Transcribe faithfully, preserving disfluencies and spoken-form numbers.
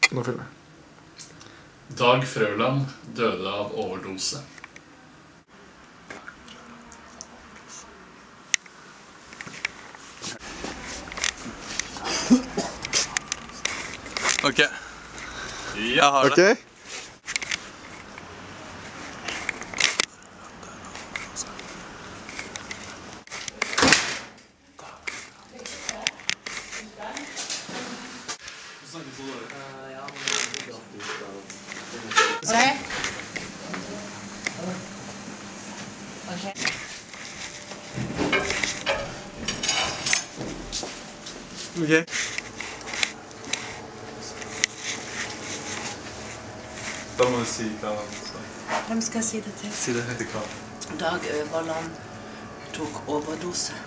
Nå filmer jeg. Dag Frøland døde av overdose. Ok. Jeg har det. Ok. Ok. Da må du si hva han sa. Hvem skal jeg si det til? Si det høyt. Dag Øverland tok overdose.